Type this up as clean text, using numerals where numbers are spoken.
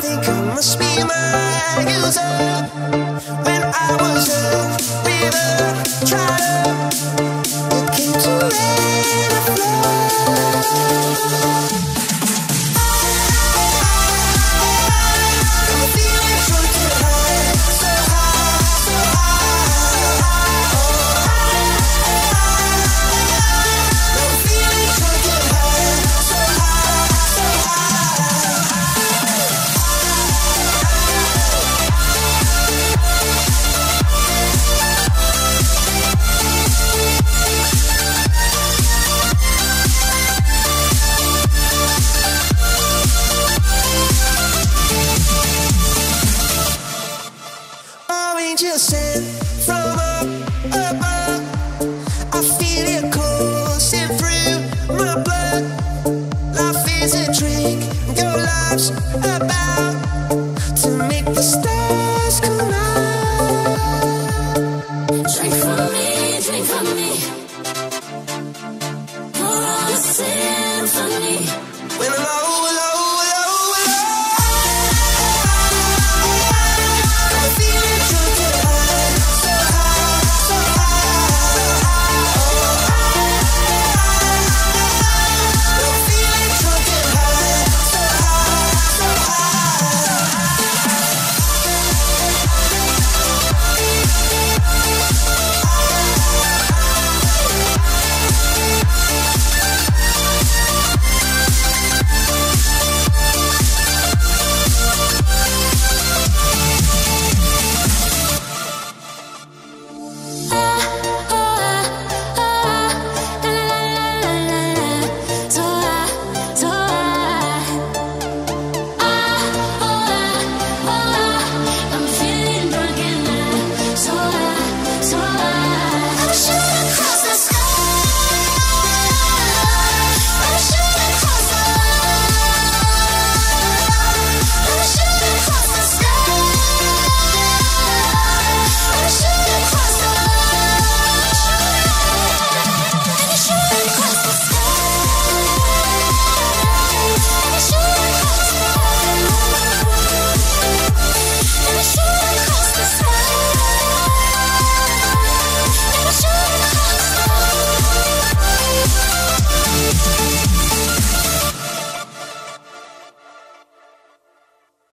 think I must be my user. When I was a river trotter, you came to let it flow. I'm feeling drunk and high, so high, so high. I'm feeling drunk and high, so high, so angels sent from up above. I feel it coursing through my blood. Life is a drink, your life's about